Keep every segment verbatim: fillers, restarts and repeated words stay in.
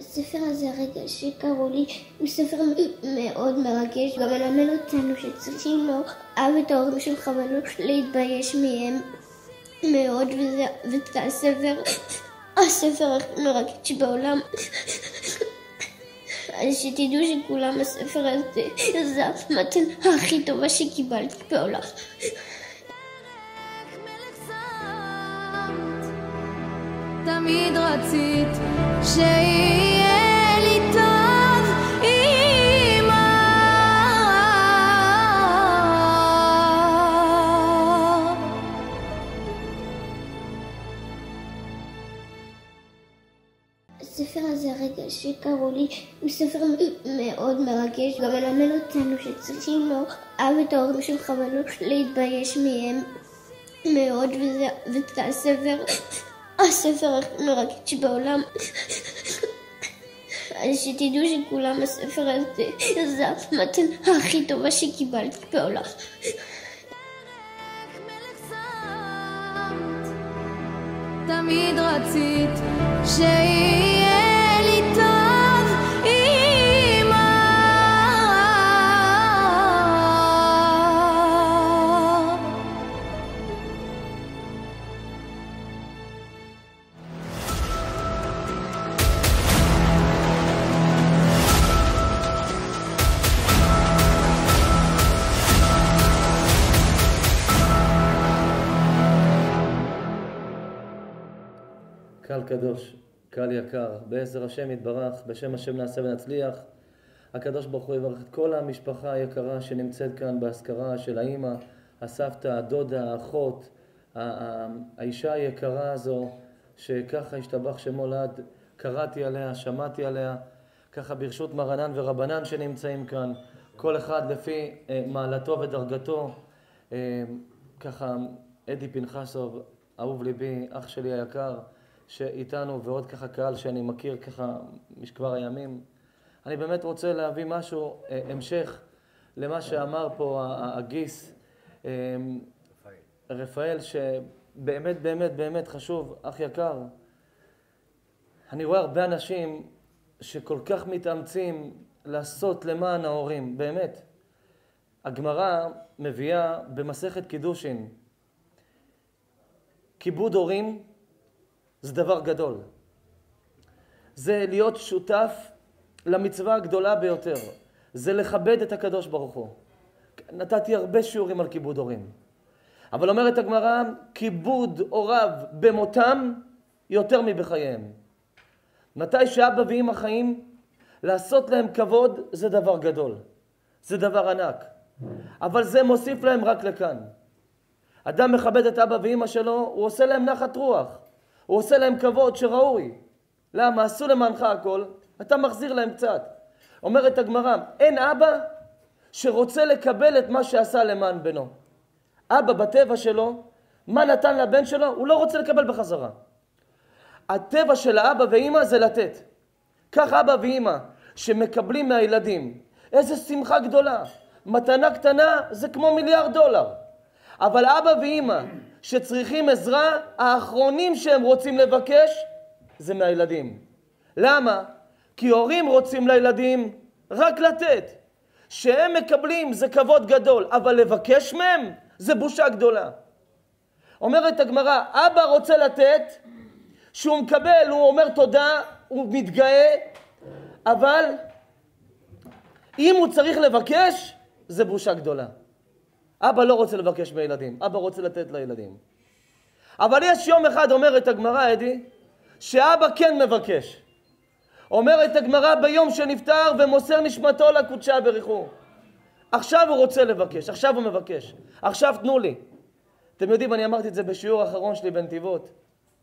הספר הזה, הרגע שקראו לי, הוא ספר מאוד מרגש, גם מלמד אותנו שצריכים לא אהב את ההורים שלך ולא להתבייש מהם מאוד, וזה, וזה הספר, הספר הכי מרגש בעולם. אז שתדעו שכולם הספר הזה, זה המתנה הכי טובה שקיבלתי בעולם. תמיד רצית שיהיה לי טוב, אמא. הספר הזה, הרגע שקראו לי, הוא ספר מאוד מרגש, גם מלמד אותנו שצריכים לא אהב את ההורים שלך ולא להתבייש מהם מאוד, וזה, וזה הספר, הספר הכי מרגש בעולם. אז שתדעו שכולם הספר הזה, זה המתנה הכי טובה שקיבלתי בעולם. תמיד רצית שיהיה לי טוב, אמא. קהל קדוש, קהל יקר, בעזר השם יתברך, בשם השם נעשה ונצליח. הקדוש ברוך הוא יברך את כל המשפחה היקרה שנמצאת כאן בהזכרה של האמא, הסבתא, הדודה, האחות, האישה היקרה הזו, שככה השתבח שמו לעד, קראתי עליה, שמעתי עליה, ככה ברשות מרנן ורבנן שנמצאים כאן, כל אחד לפי מעלתו ודרגתו. ככה אדי פנחסוב, אהוב ליבי, אח שלי היקר, שאיתנו, ועוד ככה קהל שאני מכיר ככה משכבר הימים. אני באמת רוצה להביא משהו, המשך למה שאמר פה הגיס רפאל, שבאמת באמת באמת חשוב, אח יקר. אני רואה הרבה אנשים שכל כך מתאמצים לעשות למען ההורים, באמת. הגמרא מביאה במסכת קידושין, כיבוד הורים זה דבר גדול. זה להיות שותף למצווה הגדולה ביותר. זה לכבד את הקדוש ברוך הוא. נתתי הרבה שיעורים על כיבוד הורים. אבל אומרת הגמרא, כיבוד הוריו במותם יותר מבחייהם. מתי שאבא ואמא חיים, לעשות להם כבוד זה דבר גדול. זה דבר ענק. אבל זה מוסיף להם רק לכאן. אדם מכבד את אבא ואמא שלו, הוא עושה להם נחת רוח. הוא עושה להם כבוד שראוי. למה? עשו למענך הכל, אתה מחזיר להם קצת. אומרת הגמרא, אין אבא שרוצה לקבל את מה שעשה למען בנו. אבא בטבע שלו, מה נתן לבן שלו? הוא לא רוצה לקבל בחזרה. הטבע של האבא ואמא זה לתת. כך אבא ואמא שמקבלים מהילדים. איזה שמחה גדולה. מתנה קטנה זה כמו מיליארד דולר. אבל אבא ואמא שצריכים עזרה, האחרונים שהם רוצים לבקש זה מהילדים. למה? כי הורים רוצים לילדים רק לתת. שהם מקבלים זה כבוד גדול, אבל לבקש מהם זה בושה גדולה. אומרת הגמרא, אבא רוצה לתת, שהוא מקבל, הוא אומר תודה, הוא מתגאה, אבל אם הוא צריך לבקש, זה בושה גדולה. אבא לא רוצה לבקש מילדים, אבא רוצה לתת לילדים. אבל יש יום אחד, אומרת הגמרא, אדי, שאבא כן מבקש. אומרת הגמרא, ביום שנפטר ומוסר נשמתו לקודשה בריחו. עכשיו הוא רוצה לבקש, עכשיו הוא מבקש. עכשיו תנו לי. אתם יודעים, אני אמרתי את זה בשיעור האחרון שלי בנתיבות.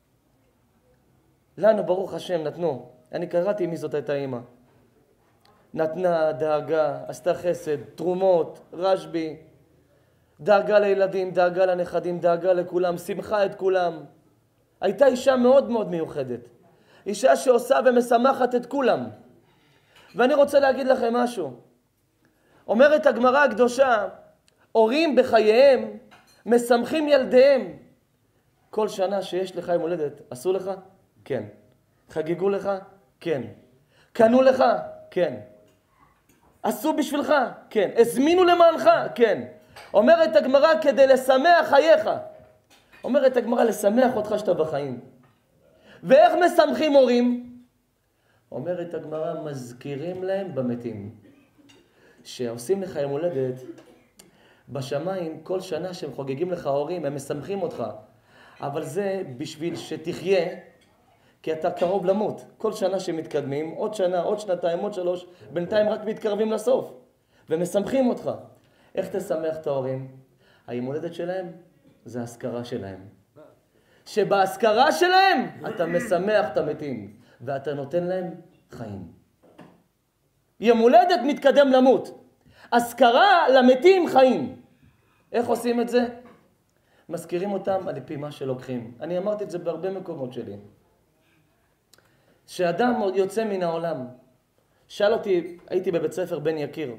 לנו, ברוך השם, נתנו. אני קראתי מי זאת הייתה אמא. נתנה, דאגה, עשתה חסד, תרומות, רשבי. דאגה לילדים, דאגה לנכדים, דאגה לכולם, שמחה את כולם. הייתה אישה מאוד מאוד מיוחדת. אישה שעושה ומשמחת את כולם. ואני רוצה להגיד לכם משהו. אומרת הגמרא הקדושה, הורים בחייהם משמחים ילדיהם. כל שנה שיש לך יום הולדת, עשו לך? כן. חגיגו לך? כן. קנו לך? כן. עשו בשבילך? כן. הזמינו למענך? כן. אומרת הגמרא כדי לשמח חייך. אומרת הגמרא לשמח אותך שאתה בחיים. ואיך משמחים הורים? אומרת הגמרא מזכירים להם במתים. שעושים לך יום הולדת, בשמיים כל שנה שהם חוגגים לך הורים, הם משמחים אותך. אבל זה בשביל שתחיה, כי אתה קרוב למות. כל שנה שמתקדמים, עוד שנה, עוד שנתיים, עוד שלוש, בינתיים רק מתקרבים לסוף. ומשמחים אותך. איך תשמח את ההורים? היום הולדת שלהם זה ההזכרה שלהם. שבהזכרה שלהם אתה משמח את המתים, ואתה נותן להם חיים. יום הולדת מתקדם למות. הזכרה למתים חיים. איך עושים את זה? מזכירים אותם על פי מה שלוקחים. אני אמרתי את זה בהרבה מקומות שלי. שאדם יוצא מן העולם. שאל אותי, הייתי בבית ספר בן יקיר.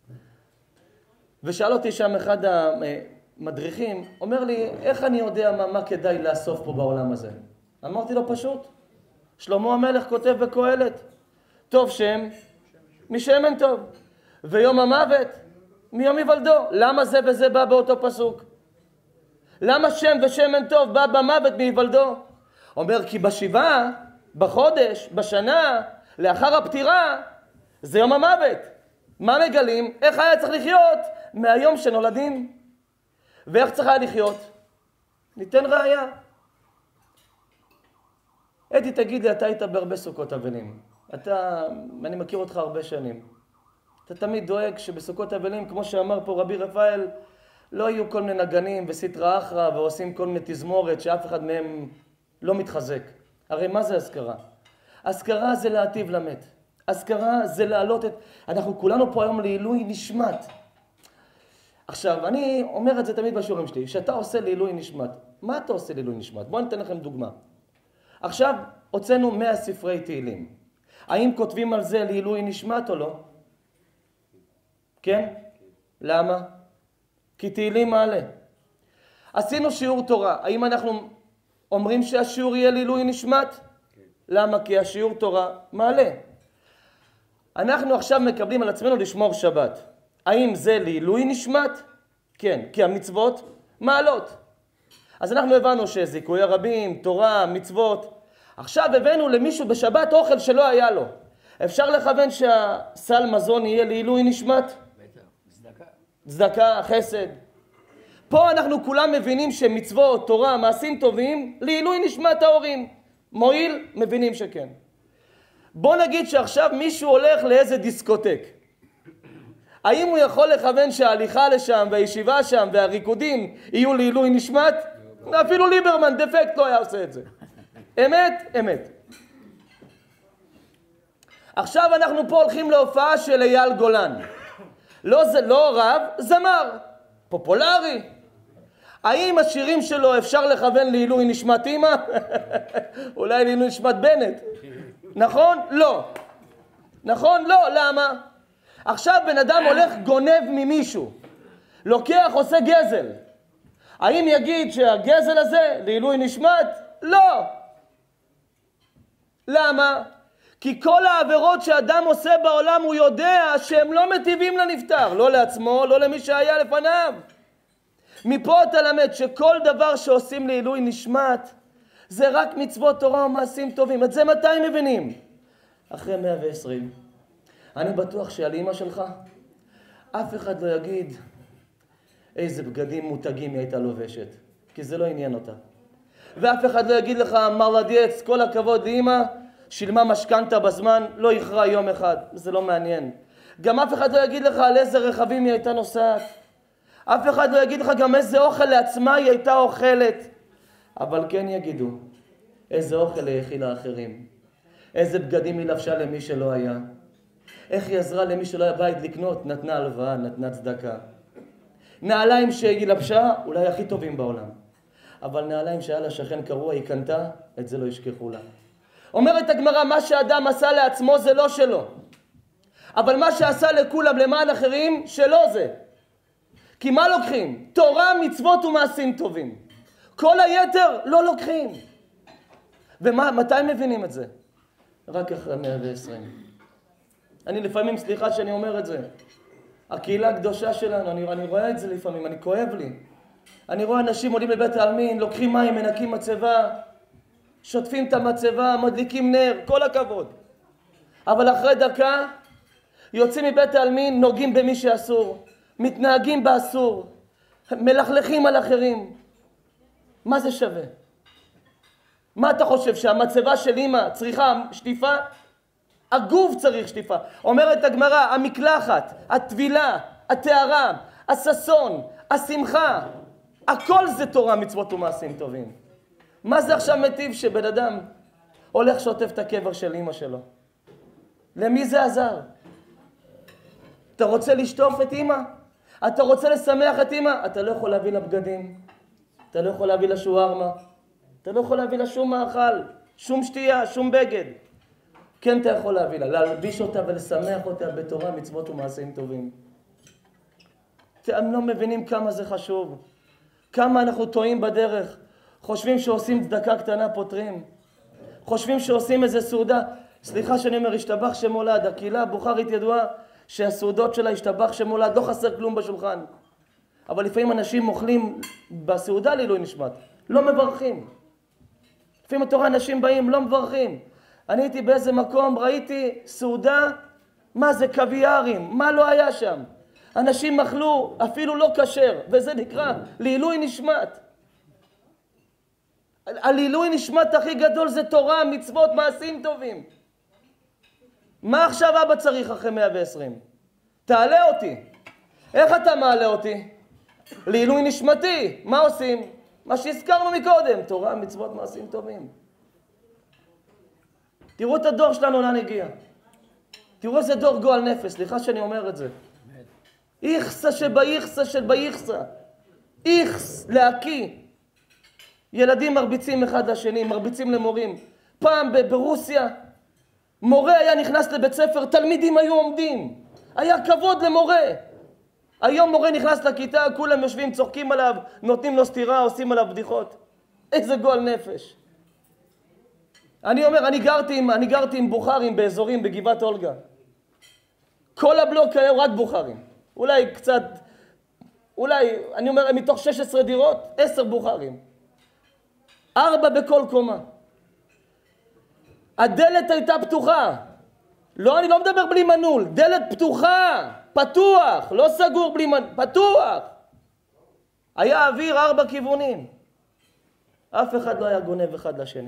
ושאל אותי שם אחד המדריכים, אומר לי, איך אני יודע מה, מה כדאי לאסוף פה בעולם הזה? אמרתי לו פשוט. שלמה המלך כותב בקהלת, טוב שם, משמן טוב. ויום המוות, מיום היוולדו. למה זה וזה בא באותו פסוק? למה שם ושמן טוב בא במוות מהיוולדו? אומר, כי בשבעה, בחודש, בשנה, לאחר הפטירה, זה יום המוות. מה מגלים? איך היה צריך לחיות מהיום שנולדים? ואיך צריך היה לחיות? ניתן ראיה. אדי, תגיד לי, אתה היית בהרבה סוכות אבלים. אתה, אני מכיר אותך הרבה שנים. אתה תמיד דואג שבסוכות אבלים, כמו שאמר פה רבי רפאל, לא יהיו כל מיני נגנים וסטרא אחרא ועושים כל מיני תזמורת שאף אחד מהם לא מתחזק. הרי מה זה הזכרה? הזכרה זה להטיב למת. הזכרה זה להעלות את... אנחנו כולנו פה היום לעילוי נשמת. עכשיו, אני אומר את זה תמיד בשיעורים שלי, שאתה עושה לעילוי נשמת. מה אתה עושה לעילוי נשמת? בואו ניתן לכם דוגמה. עכשיו, הוצאנו מאה ספרי תהילים. האם כותבים על זה לעילוי נשמת או לא? כן? למה? כי תהילים מעלה. עשינו שיעור תורה. האם אנחנו אומרים שהשיעור יהיה לעילוי נשמת? למה? כי השיעור תורה מעלה. אנחנו עכשיו מקבלים על עצמנו לשמור שבת. האם זה לעילוי נשמת? כן, כי המצוות מעלות. אז אנחנו הבנו שזיכוי הרבים, תורה, מצוות. עכשיו הבאנו למישהו בשבת אוכל שלא היה לו. אפשר לכוון שהסל מזון יהיה לעילוי נשמת? צדקה. צדקה, חסד. פה אנחנו כולם מבינים שמצוות, תורה, מעשים טובים, לעילוי נשמת ההורים. מועיל, מבינים שכן. בוא נגיד שעכשיו מישהו הולך לאיזה דיסקוטק. האם הוא יכול לכוון שההליכה לשם והישיבה שם והריקודים יהיו לעילוי נשמת? אפילו ליברמן דפקט לא היה עושה את זה. אמת? אמת. עכשיו אנחנו פה הולכים להופעה של אייל גולן. לא, זה לא רב, זמר. פופולרי. האם השירים שלו אפשר לכוון לעילוי נשמת אמא? אולי לעילוי נשמת בנט. נכון? לא. נכון? לא. למה? עכשיו בן אדם הולך גונב ממישהו. לוקח, עושה גזל. האם יגיד שהגזל הזה לעילוי נשמת? לא. למה? כי כל העבירות שאדם עושה בעולם הוא יודע שהם לא מטיבים לנפטר. לא לעצמו, לא למי שהיה לפניו. מפה אתה למד שכל דבר שעושים לעילוי נשמת זה רק מצוות תורה ומעשים טובים. את זה מתי מבינים? אחרי מאה ועשרים. אני בטוח שעל אמא שלך אף אחד לא יגיד איזה בגדים מותגים היא הייתה לובשת, כי זה לא עניין אותה. ואף אחד לא יגיד לך, מרלדיאץ, כל הכבוד לאמא, שילמה משכנתה בזמן, לא יכרה יום אחד. זה לא מעניין. גם אף אחד לא יגיד לך על איזה רכבים היא הייתה נוסעת. אף אחד לא יגיד לך גם איזה אוכל לעצמה היא הייתה אוכלת. אבל כן יגידו, איזה אוכל היא הכילה לאחרים. איזה בגדים היא לבשה למי שלא היה. איך היא עזרה למי שלא היה בית לקנות, נתנה הלוואה, נתנה צדקה. נעליים שהיא לבשה, אולי הכי טובים בעולם. אבל נעליים שהיה לה שכן קרוע, היא קנתה, את זה לא ישכחו לה. אומרת הגמרא, מה שאדם עשה לעצמו זה לא שלו. אבל מה שעשה לכולם למען אחרים, שלו זה. כי מה לוקחים? תורה, מצוות ומעשים טובים. כל היתר לא לוקחים. ומתי מבינים את זה? רק אחרי מאה ועשרים. אני לפעמים, סליחה שאני אומר את זה, הקהילה הקדושה שלנו, אני, אני רואה את זה לפעמים, אני כואב לי. אני רואה אנשים עולים לבית העלמין, לוקחים מים, מנקים מצבה, שוטפים את המצבה, מדליקים נר, כל הכבוד. אבל אחרי דקה, יוצאים מבית העלמין, נוגעים במי שאסור, מתנהגים באסור, מלכלכים על אחרים. מה זה שווה? מה אתה חושב, שהמצבה של אמא צריכה שטיפה? הגוף צריך שטיפה. אומרת הגמרא, המקלחת, הטבילה, הטהרה, הששון, השמחה, הכל זה תורה, מצוות ומעשים טובים. מה זה עכשיו מטיב שבן אדם הולך שוטף את הקבר של אמא שלו? למי זה עזר? אתה רוצה לשטוף את אמא? אתה רוצה לשמח את אמא? אתה לא יכול להביא לה בגדים, אתה לא יכול להביא לה שוארמה, אתה לא יכול להביא לה שום מאכל, שום שתייה, שום בגד. כן אתה יכול להביא לה, להלביש אותה ולשמח אותה בתורה, מצוות ומעשים טובים. אתם לא מבינים כמה זה חשוב, כמה אנחנו טועים בדרך. חושבים שעושים צדקה קטנה פותרים, חושבים שעושים איזה סעודה. סליחה שאני אומר, השתבח שמולד, הקהילה הבוכרית ידועה שהסעודות שלה השתבח שמולד, לא חסר כלום בשולחן. אבל לפעמים אנשים אוכלים בסעודה לעילוי נשמת, לא מברכים. לפעמים התורה אנשים באים, לא מברכים. אני הייתי באיזה מקום, ראיתי סעודה, מה זה קוויארים, מה לא היה שם? אנשים אכלו אפילו לא כשר, וזה נקרא לעילוי נשמת. העילוי נשמת הכי גדול זה תורה, מצוות, מעשים טובים. מה עכשיו אבא צריך אחרי מאה ועשרים? תעלה אותי. איך אתה מעלה אותי? לעילוי נשמתי. מה עושים? מה שהזכרנו מקודם, תורה, מצוות, מעשים טובים. תראו את הדור שלנו לאן הגיע. תראו איזה דור גועל נפש, סליחה שאני אומר את זה. איכסה שבאיכסה של באיכסה. איכס, להקיא. ילדים מרביצים אחד לשני, מרביצים למורים. פעם ברוסיה, מורה היה נכנס לבית ספר, תלמידים היו עומדים. היה כבוד למורה. היום מורה נכנס לכיתה, כולם יושבים, צוחקים עליו, נותנים לו סתירה, עושים עליו בדיחות. איזה גועל נפש. אני אומר, אני גרתי עם, אני גרתי עם בוכרים באזורים בגבעת אולגה. כל הבלוק היה רק בוכרים. אולי קצת, אולי, אני אומר, מתוך שש עשרה דירות, עשר בוכרים. ארבע בכל קומה. הדלת הייתה פתוחה. לא, אני לא מדבר בלי מנעול. דלת פתוחה, פתוח, לא סגור בלי מנעול, פתוח. היה אוויר ארבע כיוונים. אף אחד לא היה גונב אחד לשני.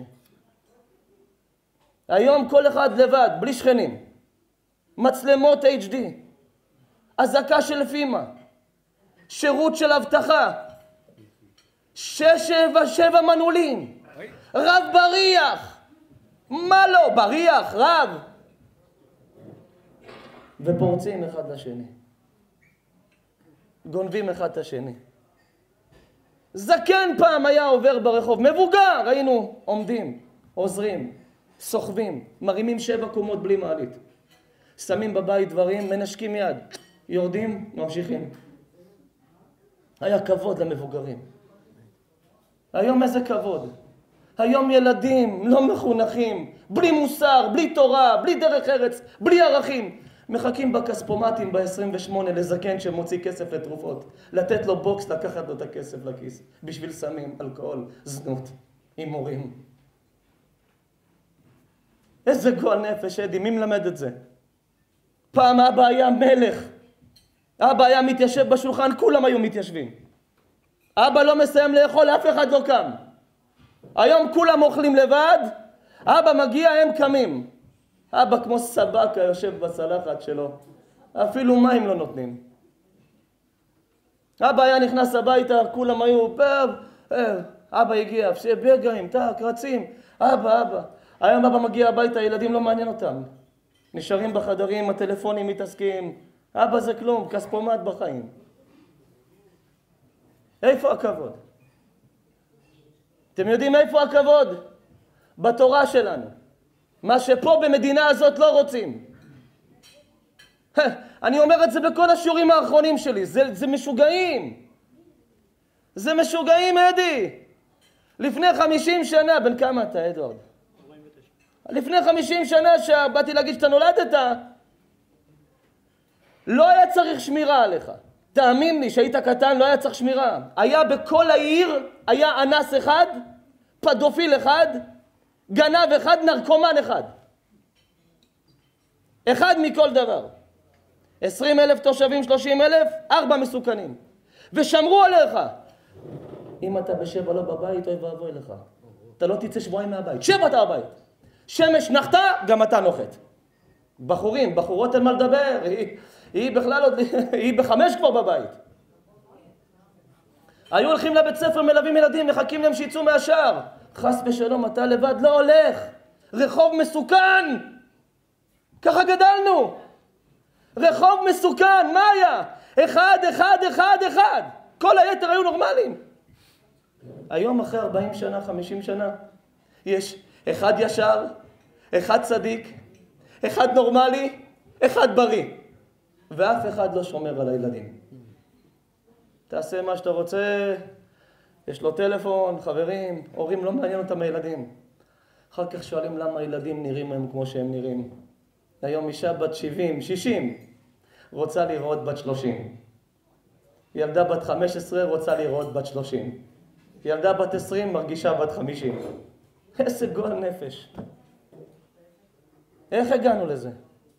היום כל אחד לבד, בלי שכנים. מצלמות אייץ' די. אזעקה של פימה. שירות של הבטחה. שש שבע שבע מנעולים. רב בריח. מה לא? בריח, רב. ופורצים אחד לשני. גונבים אחד את השני. זקן פעם היה עובר ברחוב. מבוגר, ראינו, עומדים, עוזרים, סוחבים, מרימים שבע קומות בלי מעלית. שמים בבית דברים, מנשקים יד. יורדים, ממשיכים. היה כבוד למבוגרים. היום איזה כבוד. היום ילדים לא מחונכים, בלי מוסר, בלי תורה, בלי דרך ארץ, בלי ערכים. מחכים בכספומטים ב-עשרים ושמונה לזקן שמוציא כסף לתרופות. לתת לו בוקס, לקחת לו את הכסף לכיס. בשביל סמים, אלכוהול, זנות, הימורים. איזה גועל נפש, אדי, מי מלמד את זה? פעם אבא היה מלך. אבא היה מתיישב בשולחן, כולם היו מתיישבים. אבא לא מסיים לאכול, אף אחד לא קם. היום כולם אוכלים לבד, אבא מגיע, הם קמים. אבא כמו סבקה יושב בצלחת שלו, אפילו מים לא נותנים. אבא היה נכנס הביתה, כולם היו, אבא הגיע, ברגעים, תק, רצים, אבא, אבא. היום אבא מגיע הביתה, ילדים לא מעניין אותם. נשארים בחדרים, הטלפונים מתעסקים. אבא זה כלום, כספומט בחיים. איפה הכבוד? אתם יודעים איפה הכבוד? בתורה שלנו. מה שפה במדינה הזאת לא רוצים. אני אומר את זה בכל השיעורים האחרונים שלי. זה, זה משוגעים. זה משוגעים, אדי. לפני חמישים שנה, בן כמה אתה, אדוארד? לפני חמישים שנה שבאתי להגיד שאתה נולדת, לא היה צריך שמירה עליך. תאמין לי, שהיית קטן לא היה צריך שמירה. היה בכל העיר, היה אנס אחד, פדופיל אחד, גנב אחד, נרקומן אחד. אחד מכל דבר. עשרים אלף תושבים, שלושים אלף, ארבע מסוכנים. ושמרו עליך. אם אתה בשבע לא בבית, אוי ואבוי לך. אתה לא תצא שבועיים מהבית. שבע אתה בבית. שמש נחתה, גם אתה נוחת. בחורים, בחורות אין מה לדבר. היא, היא בכלל עוד, היא בחמש כבר בבית. היו הולכים לבית ספר, מלווים ילדים, מחכים להם שיצאו מהשער. חס ושלום, אתה לבד לא הולך. רחוב מסוכן. ככה גדלנו. רחוב מסוכן, מה היה? אחד, אחד, אחד, אחד. כל היתר היו נורמליים. היום אחרי ארבעים שנה, חמישים שנה, יש אחד ישר, אחד צדיק, אחד נורמלי, אחד בריא. ואף אחד לא שומר על הילדים. תעשה מה שאתה רוצה, יש לו טלפון, חברים, הורים לא מעניין אותם הילדים. אחר כך שואלים למה הילדים נראים הם כמו שהם נראים. היום אישה בת שבעים, שישים, רוצה לראות בת שלושים. ילדה בת חמש עשרה רוצה לראות בת שלושים. ילדה בת עשרים מרגישה בת חמישים. איזה גועל נפש. איך הגענו לזה?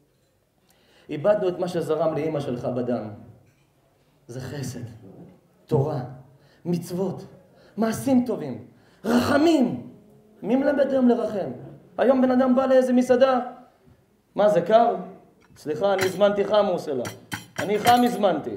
איבדנו את מה שזרם לאמא שלך בדם. זה חסד, תורה, מצוות, מעשים טובים, רחמים. מי מלמד היום לרחם? היום בן אדם בא לאיזה מסעדה. מה זה קר? סליחה, אני הזמנתי חמוס אלה. אני חם הזמנתי.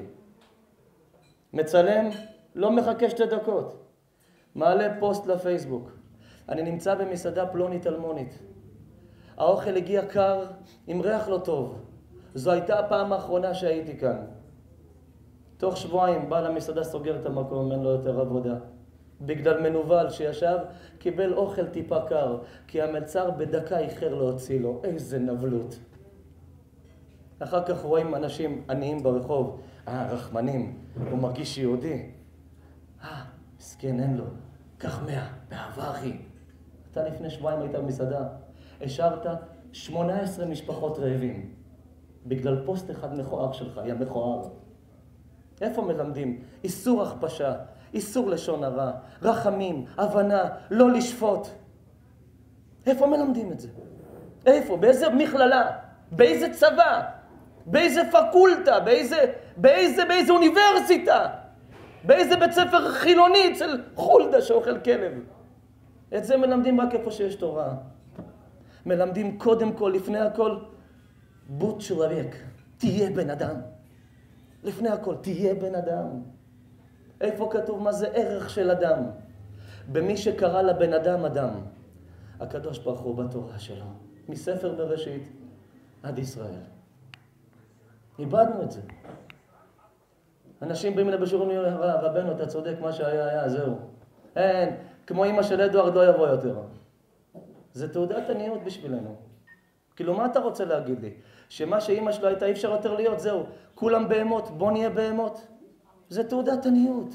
מצלם, לא מחכה שתי דקות. מעלה פוסט לפייסבוק. אני נמצא במסעדה פלונית אלמונית. האוכל הגיע קר עם ריח לא טוב. זו הייתה הפעם האחרונה שהייתי כאן. תוך שבועיים בעל המסעדה סוגר את המקום, אין לו יותר עבודה. בגלל מנוול שישב, קיבל אוכל טיפה קר, כי המלצר בדקה איחר להוציא לו. איזה נבלות. אחר כך רואים אנשים עניים ברחוב. אה, רחמנים, הוא מרגיש יהודי. אה, מסכן, אין לו. קח מאה, באהבה אחי. אתה לפני שבועיים היית במסעדה. השארת שמונה עשרה משפחות רעבים. בגלל פוסט אחד מכוער שלך, היה מכוער. איפה מלמדים? איסור הכפשה, איסור לשון הרע, רחמים, הבנה, לא לשפוט. איפה מלמדים את זה? איפה? באיזה מכללה? באיזה צבא? באיזה פקולטה? באיזה, באיזה, באיזה אוניברסיטה? באיזה בית ספר חילוני אצל חולדה שאוכל כלב? את זה מלמדים רק איפה שיש תורה. מלמדים קודם כל, לפני הכל, בוט שלוויק, תהיה בן אדם. לפני הכל, תהיה בן אדם. איפה כתוב מה זה ערך של אדם? במי שקרא לבן אדם אדם. הקדוש ברוך הוא בתורה שלו, מספר בראשית עד ישראל. איבדנו את זה. אנשים באים אליי בשיעורים, רבנו, אתה צודק, מה שהיה היה, זהו. אין, כמו אמא של אדוארד לא יבוא יותר. זה תעודת עניות בשבילנו. כאילו, מה אתה רוצה להגיד לי? שמה שאמא שלו הייתה אי אפשר יותר להיות, זהו. כולם בהמות, בוא נהיה בהמות. זה תעודת עניות.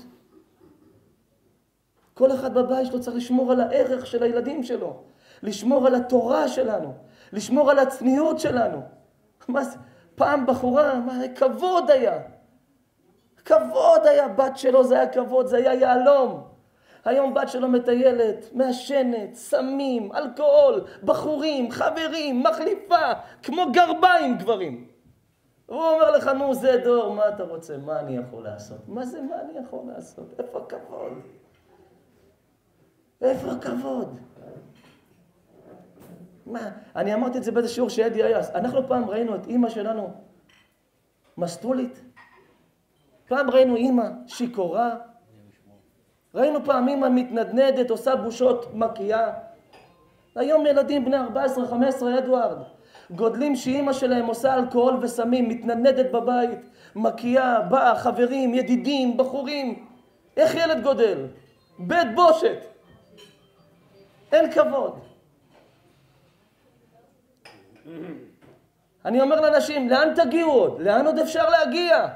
כל אחד בבית שלו צריך לשמור על הערך של הילדים שלו. לשמור על התורה שלנו. לשמור על הצניעות שלנו. מה זה? פעם בחורה, מה, כבוד היה. כבוד היה, בת שלו זה היה כבוד, זה היה יעלום. היום בת שלו מטיילת, מעשנת, סמים, אלכוהול, בחורים, חברים, מחליפה, כמו גרביים גברים. הוא אומר לך, נו זה דור, מה אתה רוצה? מה אני יכול לעשות? מה זה מה אני יכול לעשות? איפה הכבוד? איפה הכבוד? מה? אני אמרתי את זה באיזה שיעור שידי היה. אנחנו פעם ראינו את אמא שלנו מסטולית. פעם ראינו אמא שיקורה. ראינו פעם אמא מתנדנדת, עושה בושות מקייה. היום ילדים בני ארבע עשרה חמש עשרה, אדוארד, גודלים שאמא שלהם עושה אלכוהול וסמים, מתנדנדת בבית, מקייה, באה, חברים, ידידים, בחורים. איך ילד גודל? בית בושת. אין כבוד. אני אומר לאנשים, לאן תגיעו עוד? לאן עוד אפשר להגיע?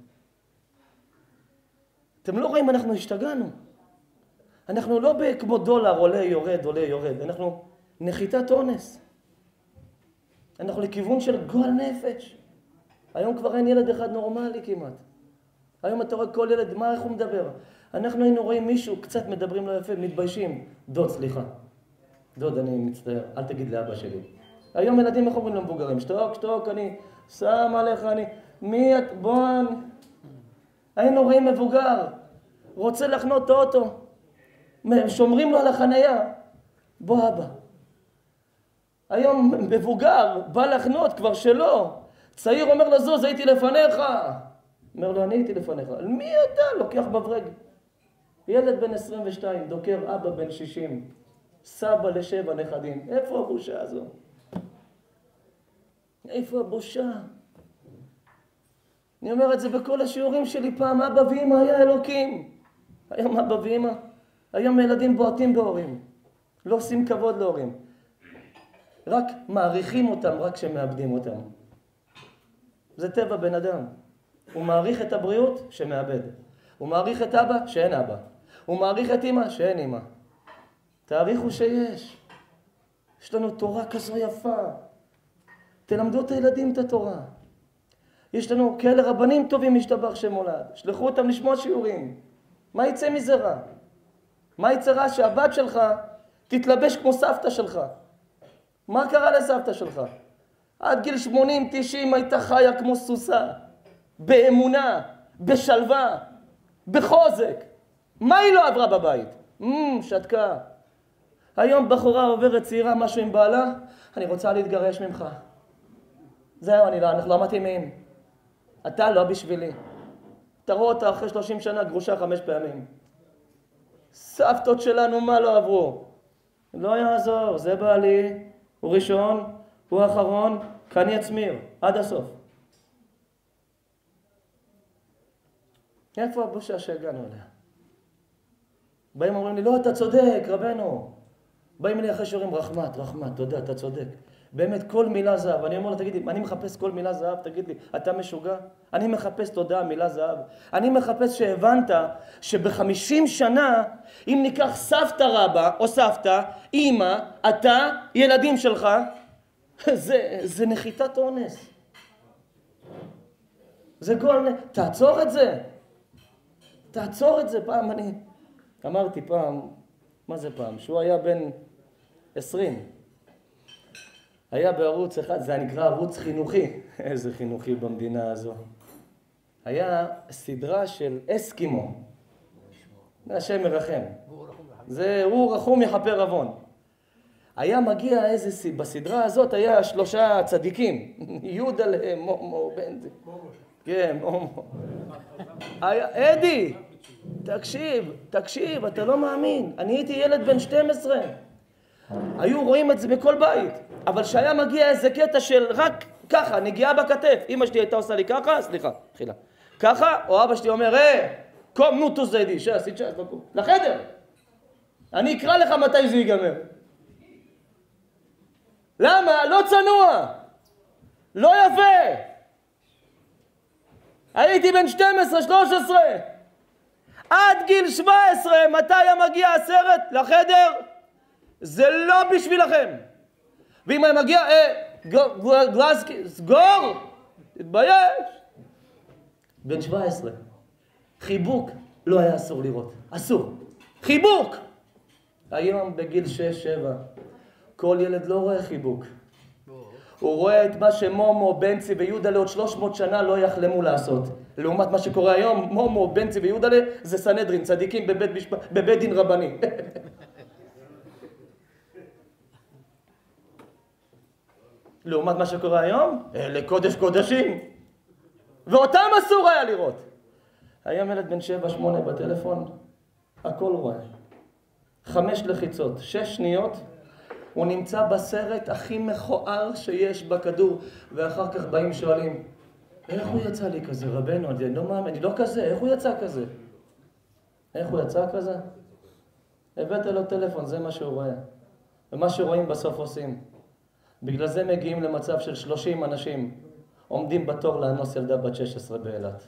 אתם לא רואים, אנחנו השתגענו. אנחנו לא כמו דולר, עולה, יורד, עולה, יורד. אנחנו נחיתת אונס. אנחנו לכיוון של גועל נפש. היום כבר אין ילד אחד נורמלי כמעט. היום אתה רואה כל ילד, מה, איך הוא מדבר? אנחנו היינו רואים מישהו, קצת מדברים לא יפה, מתביישים. דוד, סליחה. דוד, אני מצטער, אל תגיד לאבא שלי. היום ילדים איך אומרים למבוגרים? שתוק, שתוק, אני שם עליך, אני... מי את? בוא... היינו רואים מבוגר, רוצה לחנות את האוטו. שומרים לו על החנייה. בוא אבא. היום מבוגר, בא לחנות כבר שלו. צעיר אומר לזוז, הייתי לפניך. אומר לו, אני הייתי לפניך. על מי אתה? לוקח בברג. ילד בן עשרים ושתיים, דוקר אבא בן שישים. סבא לשבע נכדים. איפה הבושה הזו? איפה הבושה? אני אומר את זה בכל השיעורים שלי פעם. אבא ואמא היה אלוקים. היום אבא ואמא. היום ילדים בועטים בהורים. לא עושים כבוד להורים. רק מעריכים אותם, רק כשמאבדים אותם. זה טבע בן אדם. הוא מעריך את הבריאות שמאבד. הוא מעריך את אבא שאין אבא. הוא מעריך את אמא שאין אמא. תעריכו שיש. יש לנו תורה כזו יפה. תלמדו את הילדים את התורה. יש לנו כאלה רבנים טובים משתבח שמולד. שלחו אותם לשמוע שיעורים. מה יצא מזה רע? מה יצא רע שהבת שלך תתלבש כמו סבתא שלך? מה קרה לסבתא שלך? עד גיל שמונים תשעים הייתה חיה כמו סוסה. באמונה, בשלווה, בחוזק. מה היא לא עברה בבית? אמ, שתקה. היום בחורה עוברת צעירה משהו עם בעלה, אני רוצה להתגרש ממך. זהו, אני לא, אנחנו לא מתאימים. אתה לא בשבילי. תראו אותה אחרי שלושים שנה גרושה חמש פעמים. סבתות שלנו מה לא עברו? לא יעזור, זה בעלי, הוא ראשון, הוא האחרון, כאן יצמיר, עד הסוף. איפה הבושה שהגענו אליה? באים אומרים לי, לא, אתה צודק, רבנו. באים לי אחרי שאומרים, רחמת, רחמת, תודה, אתה צודק. באמת, כל מילה זהב. אני אומר לה, תגיד לי, אני מחפש כל מילה זהב, תגיד לי, אתה משוגע? אני מחפש תודה, מילה זהב. אני מחפש שהבנת שבחמישים שנה, אם ניקח סבתא רבא או סבתא, אמא, אתה, ילדים שלך, זה, זה נחיתת אונס. זה גול, תעצור את זה. תעצור את זה. פעם אני אמרתי פעם, מה זה פעם? שהוא היה בן עשרים. היה בערוץ אחד, זה נקרא ערוץ חינוכי. איזה חינוכי במדינה הזו. היה סדרה של אסקימו. השם מרחם. זה הוא רחום יחפר עוון. היה מגיע איזה, בסדרה הזאת היה שלושה צדיקים. יהודה למומו, בן זה. כן, מומו. אדי, תקשיב, תקשיב, אתה לא מאמין. אני הייתי ילד בן שתים עשרה. היו רואים את זה בכל בית. אבל שהיה מגיע איזה קטע של רק ככה, נגיעה בכתף. אמא שלי הייתה עושה לי ככה, סליחה, תחילה. ככה, או אבא שלי אומר, אה, קום, נו תוזדי, שס, שס, בקום. לחדר. אני אקרא לך מתי זה ייגמר. למה? לא צנוע. לא יפה. הייתי בן שתים עשרה, שלוש עשרה. עד גיל שבע עשרה, מתי היה מגיע הסרט? לחדר. זה לא בשבילכם. ואם היה מגיע, אה, גלסקי, סגור, תתבייש. בן שבע עשרה. חיבוק לא היה אסור לראות. אסור. חיבוק. היום בגיל שש שבע. כל ילד לא רואה חיבוק. הוא רואה את מה שמומו, בנצי ויהודה לעוד שלוש מאות שנה לא יחלמו לעשות. לעומת מה שקורה היום, מומו, בנצי ויהודה זה סנהדרין, צדיקים בבית, משפ... בבית דין רבני. לעומת מה שקורה היום, אלה קודש קודשים. ואותם אסור היה לראות. היום ילד בן שבע, שמונה בטלפון, הכל רואה. חמש לחיצות, שש שניות, הוא נמצא בסרט הכי מכוער שיש בכדור, ואחר כך באים שואלים, איך הוא יצא לי כזה, רבנו? אני לא מאמין, אני לא כזה, איך הוא יצא כזה? איך הוא יצא כזה? הבאת לו טלפון, זה מה שהוא רואה. ומה שרואים בסוף עושים. בגלל זה מגיעים למצב של שלושים אנשים עומדים בתור לאנוס ילדה בת שש עשרה באילת.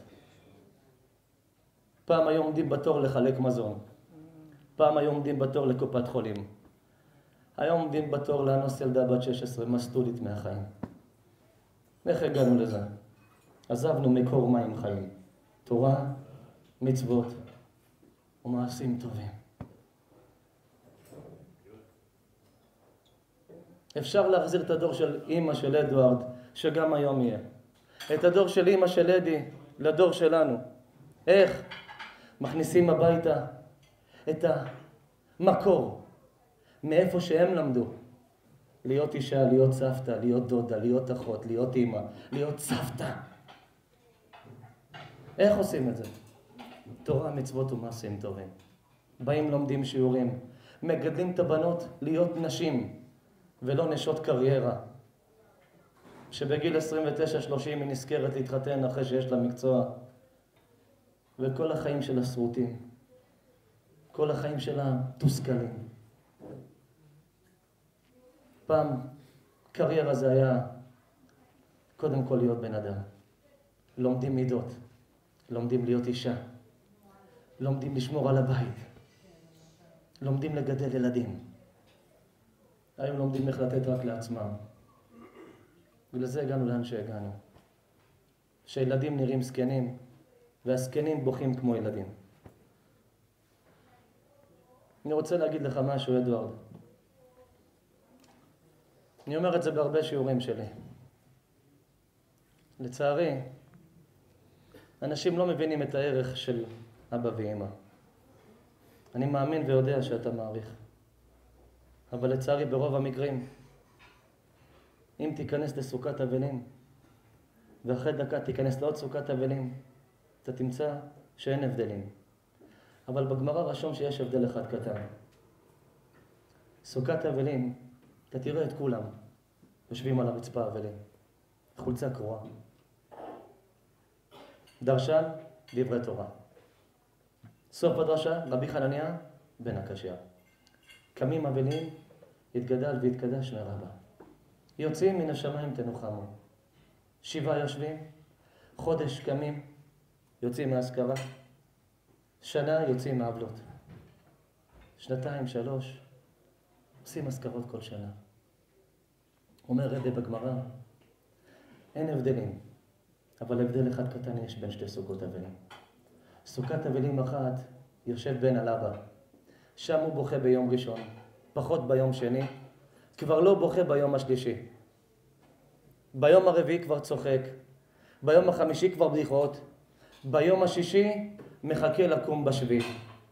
פעם היו עומדים בתור לחלק מזון. פעם היו עומדים בתור לקופת חולים. היום עומדים בתור לאנוס ילדה בת שש עשרה, מסטולית מהחיים. איך הגענו לזה? עזבנו מקור מים חיים. תורה, מצוות ומעשים טובים. אפשר להחזיר את הדור של אמא של אדוארד, שגם היום יהיה. את הדור של אמא של אדי לדור שלנו. איך? מכניסים הביתה את המקור, מאיפה שהם למדו. להיות אישה, להיות סבתא, להיות דודה, להיות אחות, להיות אמא, להיות סבתא. איך עושים את זה? תורה, מצוות ומעשים טובים. באים לומדים שיעורים, מגדלים את הבנות להיות נשים ולא נשות קריירה. שבגיל עשרים ותשע שלושים היא נזכרת להתחתן אחרי שיש לה מקצוע. וכל החיים שלה שרוטים. כל החיים שלה תוסכלים. פעם קריירה זה היה קודם כל להיות בן אדם. לומדים מידות, לומדים להיות אישה, לומדים לשמור על הבית, לומדים לגדל ילדים. היום לומדים איך לתת רק לעצמם. ולזה הגענו לאן שהגענו. שילדים נראים זקנים, והזקנים בוכים כמו ילדים. אני רוצה להגיד לך משהו, אדוארד. אני אומר את זה בהרבה שיעורים שלי. לצערי, אנשים לא מבינים את הערך של אבא ואמא. אני מאמין ויודע שאתה מעריך. אבל לצערי ברוב המקרים, אם תיכנס לסוכת אבלים, ואחרי דקה תיכנס לעוד סוכת אבלים, אתה תמצא שאין הבדלים. אבל בגמרא רשום שיש הבדל אחד קטן. סוכת אבלים, אתה תראה את כולם יושבים על הרצפה אבלים. חולצה קרועה. דרשן, דברי תורה. סוף הדרשה, רבי חנניה, בן הקשיא. קמים אבלים, יתגדל ויתקדש מרבה. יוצאים מן השמיים תנוחמו. שבעה יושבים, חודש קמים, יוצאים מהזכרה. שנה יוצאים מהעבלות. שנתיים, שלוש, עושים הזכרות כל שנה. אומר רבי בגמרא, אין הבדלים, אבל הבדל אחד קטן יש בין שתי סוכות אבלים. סוכת אבלים אחת יושב בן על אבא, שם הוא בוכה ביום ראשון, פחות ביום שני, כבר לא בוכה ביום השלישי. ביום הרביעי כבר צוחק, ביום החמישי כבר בדיחות, ביום השישי מחכה לקום בשביעי.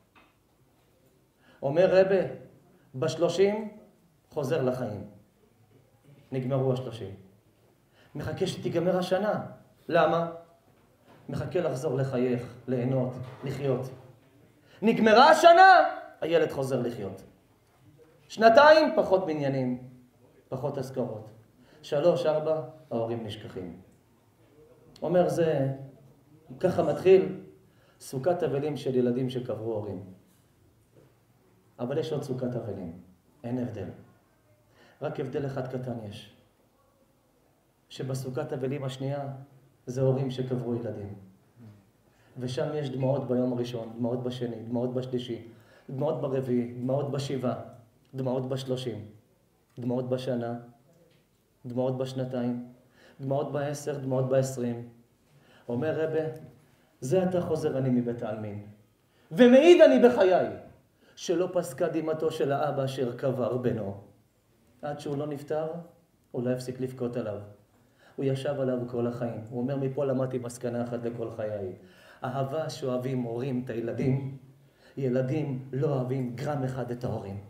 אומר רבי, בשלושים חוזר לחיים. נגמרו השלושים. מחכה שתיגמר השנה. למה? מחכה לחזור לחייך, ליהנות, לחיות. נגמרה השנה, הילד חוזר לחיות. שנתיים, פחות בניינים, פחות הזכרות. שלוש, ארבע, ההורים נשכחים. אומר זה, ככה מתחיל סוכת אבלים של ילדים שקברו הורים. אבל יש עוד סוכת אבלים, אין הבדל. רק הבדל אחד קטן יש. שבסוכת אבלים השנייה זה הורים שקברו ילדים. ושם יש דמעות ביום הראשון, דמעות בשני, דמעות בשלישי, דמעות ברביעי, דמעות בשבעה, דמעות בשלושים, דמעות בשנה, דמעות בשנתיים, דמעות בעשר, דמעות בעשרים. אומר רבי, זה אתה חוזר אני מבית העלמין. ומעיד אני בחיי, שלא פסקה דמעתו של האבא אשר קבר בנו. עד שהוא לא נפטר, הוא לא הפסיק לבכות עליו. הוא ישב עליו כל החיים. הוא אומר, מפה למדתי מסקנה אחת לכל חיי. אהבה שאוהבים הורים את הילדים, ילדים לא אוהבים גרם אחד את ההורים.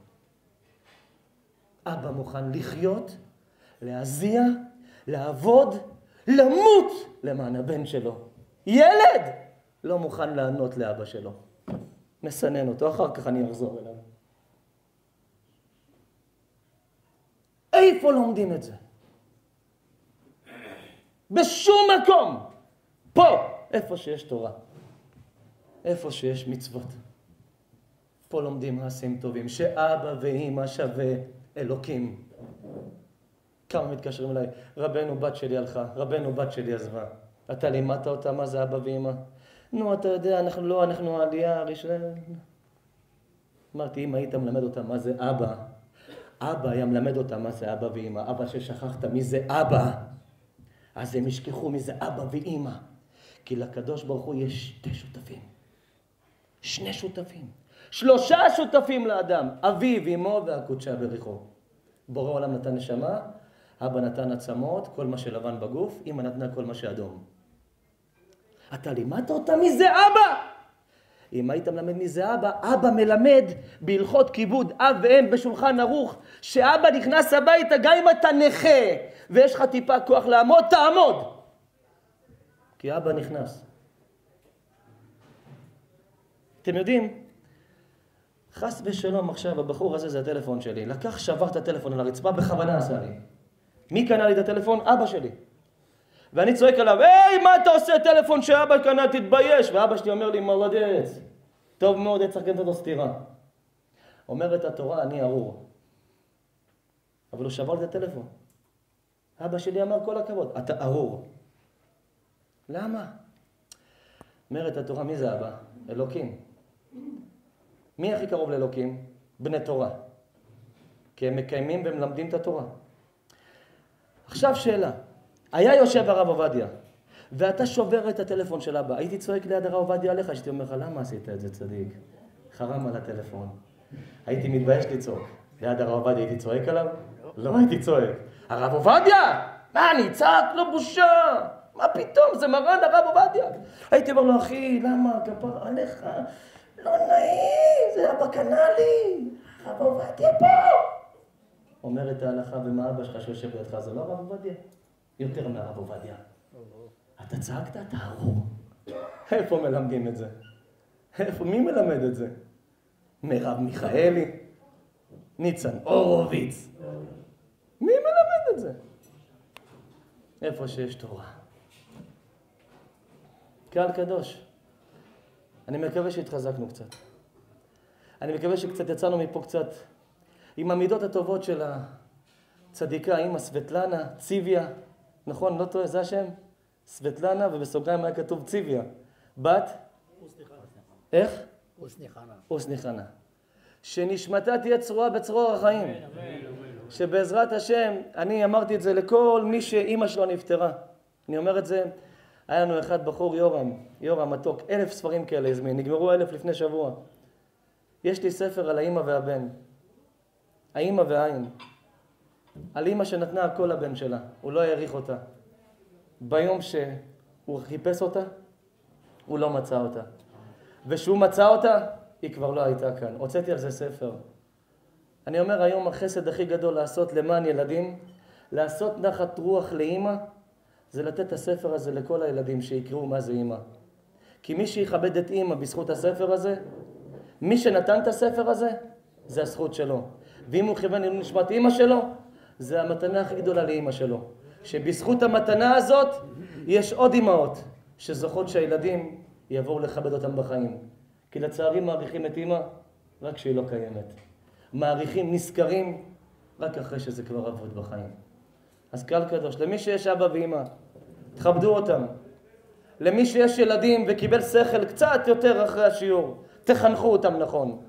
אבא מוכן לחיות, להזיע, לעבוד, למות למען הבן שלו. ילד לא מוכן לענות לאבא שלו. מסנן אותו, אחר כך אני אחזור אליו. איפה לומדים את זה? בשום מקום. פה, איפה שיש תורה. איפה שיש מצוות. פה לומדים מעשים טובים, שאבא ואמא שווה אלוקים. כמה מתקשרים אליי, רבנו בת שלי הלכה, רבנו בת שלי עזבה. אתה לימדת אותה מה זה אבא ואמא? נו, אתה יודע, אנחנו לא, אנחנו העלייה הראשונה. אמרתי, אם היית מלמד אותה מה זה אבא, אבא היה מלמד אותה מה זה אבא ואמא. אבא ששכחת מי זה אבא. אז הם ישכחו מזה אבא ואמא. כי לקדוש ברוך הוא יש שתי שותפים. שני שותפים. שלושה שותפים לאדם. אביו, אמו והקודשה בריחו. בורא עולם נתן נשמה, אבא נתן עצמות, כל מה שלבן בגוף, אמא נתנה כל מה שאדום. אתה לימדת אותה מי זה אבא? אם היית מלמד מי זה אבא, אבא מלמד בהלכות כיבוד אב ואם בשולחן ערוך, שאבא נכנס הביתה, גם אם אתה נכה ויש לך טיפה כוח לעמוד, תעמוד. כי אבא נכנס. אתם יודעים, חס ושלום עכשיו, הבחור הזה זה הטלפון שלי. לקח, שבר את הטלפון על הרצפה, בכוונה עשה לי. מי קנה לי את הטלפון? אבא שלי. ואני צועק עליו, היי, מה אתה עושה טלפון שאבא קנה, תתבייש. ואבא שלי אומר לי, מולדץ, טוב מאוד, צריך גם לתת סתירה. אומרת התורה, אני ארור. אבל הוא שבר לי את הטלפון. אבא שלי אמר, כל הכבוד, אתה ארור. למה? אומרת התורה, מי זה אבא? אלוקים. מי הכי קרוב לאלוקים? בני תורה. כי הם מקיימים ומלמדים את התורה. עכשיו שאלה. היה יושב הרב עובדיה, ואתה שובר את הטלפון של אבא. הייתי צועק ליד הרב עובדיה עליך, שהייתי אומר לך, למה עשית את זה צדיק? חרם על הטלפון. הייתי מתבייש לצעוק. ליד הרב עובדיה הייתי צועק עליו? לא הייתי צועק. הרב עובדיה! מה, אני צעק? לא בושה! מה פתאום? זה מרן הרב עובדיה. הייתי אומר לו, אחי, למה? כפר עליך. לא נעים, זה אבא קנה לי. הרב עובדיה פה. אומרת ההלכה, ומה אבא שלך שיושב לידך? זה לא הרב עובדיה? יותר מהרב עובדיה. אתה צעקת, אתה ארור. איפה מלמדים את זה? איפה? מי מלמד את זה? מרב מיכאלי? ניצן הורוביץ? מי מלמד את זה? איפה שיש תורה. קהל קדוש. אני מקווה שהתחזקנו קצת. אני מקווה שקצת יצאנו מפה קצת עם המידות הטובות של הצדיקה, אמא סבטלנה, ציוויה. נכון, לא טועה, זה השם? סבטלנה, ובסוגריים היה כתוב ציוויה. בת? אוסניחנה. איך? אוסניחנה. אוסניחנה. שנשמתה תהיה צרורה בצרור החיים. שבעזרת השם, אני אמרתי את זה לכל מי שאימא שלו נפטרה. אני אומר את זה, היה לנו אחד בחור, יורם, יורם מתוק, אלף ספרים כאלה הזמין, נגמרו אלף לפני שבוע. יש לי ספר על האימא והבן. האימא והעין. על אימא שנתנה הכל לבן שלה, הוא לא העריך אותה. ביום שהוא חיפש אותה, הוא לא מצא אותה. ושהוא מצא אותה, היא כבר לא הייתה כאן. הוצאתי על זה ספר. אני אומר היום החסד הכי גדול לעשות למען ילדים, לעשות נחת רוח לאמא, זה לתת את הספר הזה לכל הילדים שיקראו מה זה אמא. כי מי שיכבד את אמא בזכות הספר הזה, מי שנתן את הספר הזה, זה הזכות שלו. ואם הוא כיוון לעילוי נשמת אמא שלו, זה המתנה הכי גדולה לאמא שלו. שבזכות המתנה הזאת, יש עוד אמאות שזוכות שהילדים יבואו לכבד אותם בחיים. כי לצערי מעריכים את אמא רק שהיא לא קיימת. מעריכים, נזכרים, רק אחרי שזה כבר עבוד בחיים. אז קהל קדוש, למי שיש אבא ואמא, תכבדו אותם. למי שיש ילדים וקיבל שכל קצת יותר אחרי השיעור, תחנכו אותם נכון.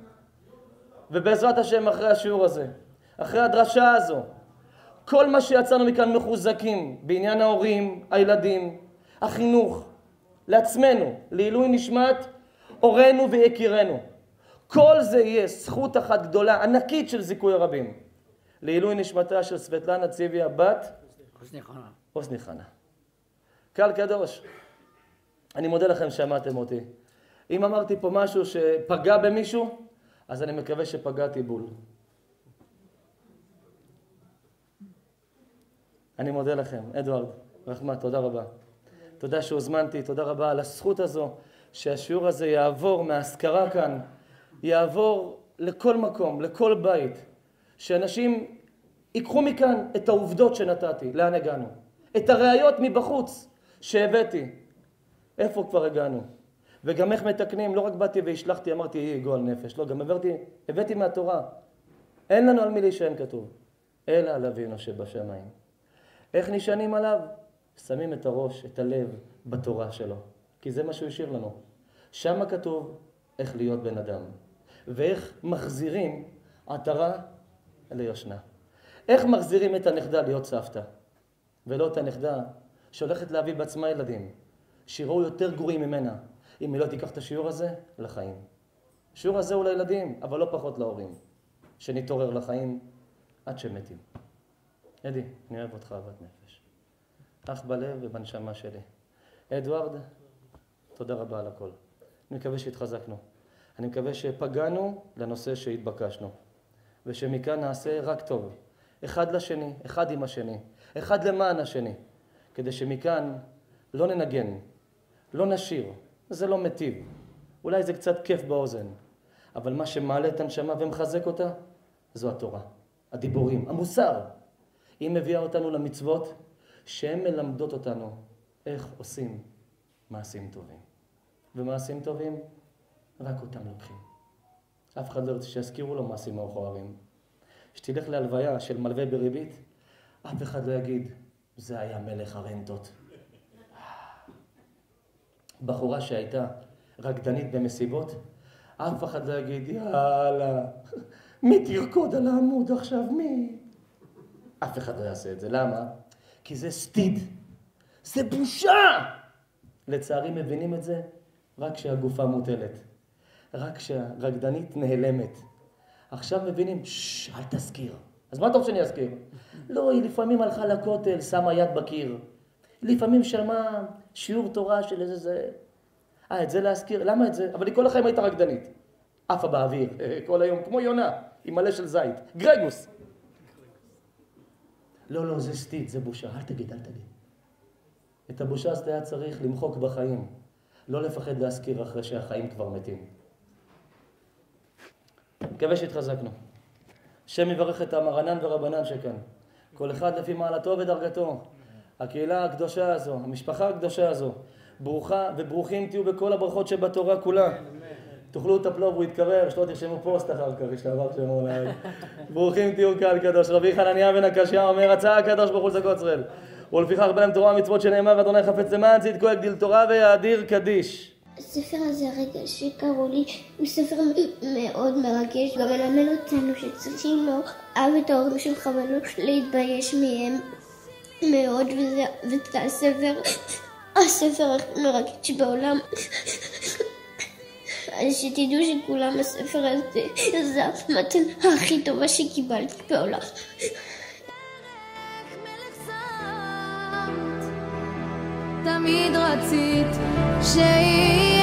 ובעזרת השם אחרי השיעור הזה, אחרי הדרשה הזו, כל מה שיצאנו מכאן מחוזקים בעניין ההורים, הילדים, החינוך, לעצמנו, לעילוי נשמת, הורינו ויקירנו. כל זה יהיה זכות אחת גדולה, ענקית של זיכוי הרבים. לעילוי נשמתה של סבטלנה ציוויה בת אוסניחנה. אוסניחנה. קהל קדוש, אני מודה לכם שמעתם אותי. אם אמרתי פה משהו שפגע במישהו, אז אני מקווה שפגעתי בול. אני מודה לכם. אדוארד, רחמה, תודה רבה. תודה שהוזמנתי, תודה רבה על הזכות הזו, שהשיעור הזה יעבור מההשכרה כאן, יעבור לכל מקום, לכל בית, שאנשים ייקחו מכאן את העובדות שנתתי, לאן הגענו, את הראיות מבחוץ שהבאתי, איפה כבר הגענו, וגם איך מתקנים, לא רק באתי והשלחתי, אמרתי, יהיה גועל נפש, לא, גם הבאתי, הבאתי מהתורה, אין לנו על מי להישען כתוב, אלא על אבינו שבשמיים. איך נשענים עליו? שמים את הראש, את הלב, בתורה שלו, כי זה מה שהוא השאיר לנו. שם כתוב איך להיות בן אדם, ואיך מחזירים עטרה ליושנה. איך מחזירים את הנכדה להיות סבתא, ולא את הנכדה שהולכת להביא בעצמה ילדים, שיראו יותר גרועים ממנה, אם היא לא תיקח את השיעור הזה לחיים. השיעור הזה הוא לילדים, אבל לא פחות להורים, שנתעורר לחיים עד שמתים. אדי, אני אוהב אותך אהבת נפש. אח בלב ובנשמה שלי. אדוארד, תודה רבה על הכל. אני מקווה שהתחזקנו. אני מקווה שפגענו לנושא שהתבקשנו. ושמכאן נעשה רק טוב. אחד לשני, אחד עם השני, אחד למען השני. כדי שמכאן לא ננגן, לא נשיר. זה לא מטיב. אולי זה קצת כיף באוזן. אבל מה שמעלה את הנשמה ומחזק אותה, זו התורה. הדיבורים, המוסר. היא מביאה אותנו למצוות שהן מלמדות אותנו איך עושים מעשים טובים. ומעשים טובים, רק אותם לוקחים. אף אחד לא רוצה שיזכירו לו מעשים מאוחרים. שתלך להלוויה של מלווה בריבית, אף אחד לא יגיד, זה היה מלך הרנטות. בחורה שהייתה רקדנית במסיבות, אף אחד לא יגיד, יאללה, מי תרקוד על העמוד עכשיו, מי? אף אחד לא יעשה את זה. למה? כי זה סטיד. זה בושה! לצערי מבינים את זה רק כשהגופה מוטלת. רק כשהרקדנית נעלמת. עכשיו מבינים, ששש, אל תזכיר. אז מה אתה רוצה שאני אזכיר? לא, היא לפעמים הלכה לכותל, שמה יד בקיר. לפעמים שמעה שיעור תורה של איזה זה... אה, את זה להזכיר? למה את זה? אבל היא כל החיים הייתה רקדנית. עפה באוויר, כל היום, כמו יונה, עם מלא של זית. גרגוס. לא, לא, זה סטיד, זה בושה. אל תגיד, אל תגיד. את הבושה הזאת היה צריך למחוק בחיים. לא לפחד להזכיר אחרי שהחיים כבר מתים. מקווה שהתחזקנו. השם יברך את המרנן ורבנן שכאן. כל אחד לפי מעלתו ודרגתו. הקהילה הקדושה הזו, המשפחה הקדושה הזו. ברוכה וברוכים תהיו בכל הברכות שבתורה כולה. תאכלו את הפלוב, הוא יתקרר, שלא תרשמו פוסט אחר כך, יש דבר שאומר להם. ברוכים תהיו קהל קדוש. רבי חנניה בן הקשיא אומר, רצה הקדוש ברוך הוא לזכות ישראל. ולפיכך בהם תורה ומצוות שנאמר, אדוני חפץ למען צדקו יגדיל תורה ויאדיר קדיש. הספר הזה הרגע שקראו לי הוא ספר מאוד מרגש, גם מלמד אותנו שצריכים לא אהב את ההורים שלך ולא להתבייש מהם מאוד, וזה, וזה הספר, הספר הכי מרגש בעולם. אז שתדעו שכולם הספר הזה זה המתנה הכי טובה שקיבלתי בעולם. תמיד רצית שיהיה